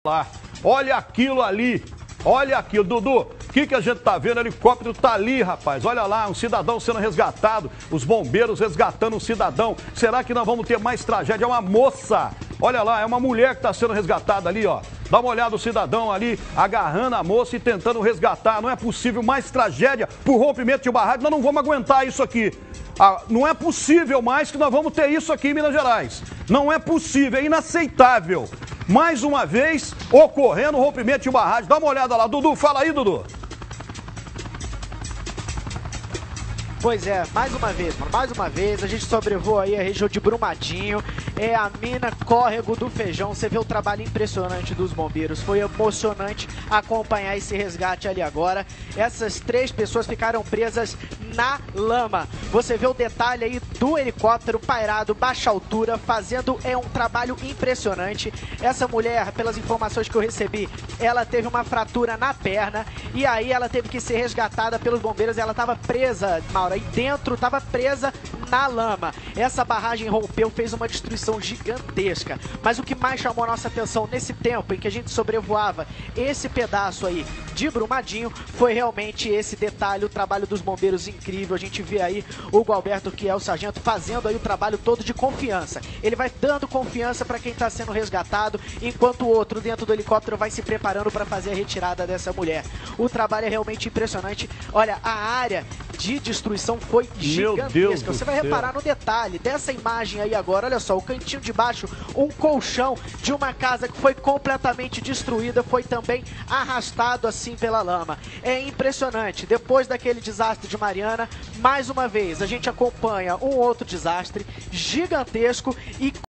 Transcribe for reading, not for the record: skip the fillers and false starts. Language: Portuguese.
lá. Olha aquilo ali. Olha aquilo, Dudu. O que a gente tá vendo? O helicóptero tá ali, rapaz. Olha lá, um cidadão sendo resgatado. Os bombeiros resgatando um cidadão. Será que nós vamos ter mais tragédia? É uma moça. Olha lá, é uma mulher que está sendo resgatada ali, ó. Dá uma olhada, o cidadão ali agarrando a moça e tentando resgatar. Não é possível mais tragédia por rompimento de barragem. Nós não vamos aguentar isso aqui. Não é possível mais que nós vamos ter isso aqui em Minas Gerais. Não é possível, é inaceitável. Mais uma vez, ocorrendo rompimento de barragem. Dá uma olhada lá. Dudu, fala aí, Dudu. Pois é, mais uma vez, a gente sobrevoa aí a região de Brumadinho, é a mina Córrego do Feijão. Você vê o trabalho impressionante dos bombeiros, foi emocionante acompanhar esse resgate ali agora. Essas 3 pessoas ficaram presas na lama. Você vê o detalhe aí do helicóptero pairado, baixa altura, fazendo um trabalho impressionante. Essa mulher, pelas informações que eu recebi, ela teve uma fratura na perna e aí ela teve que ser resgatada pelos bombeiros. Ela estava presa, Mauro, aí dentro, estava presa na lama. Essa barragem rompeu, fez uma destruição gigantesca. Mas o que mais chamou a nossa atenção nesse tempo em que a gente sobrevoava esse pedaço aí de Brumadinho foi realmente esse detalhe, o trabalho dos bombeiros incrível. A gente vê aí o Gualberto, que é o sargento, fazendo aí o trabalho todo de confiança. Ele vai dando confiança para quem está sendo resgatado, enquanto o outro dentro do helicóptero vai se preparando para fazer a retirada dessa mulher. O trabalho é realmente impressionante. Olha, a área de destruição foi gigantesca. Você vai reparar no detalhe dessa imagem aí agora. Olha só, o cantinho de baixo, um colchão de uma casa que foi completamente destruída, foi também arrastado assim pela lama. É impressionante. Depois daquele desastre de Mariana, mais uma vez a gente acompanha um outro desastre gigantesco e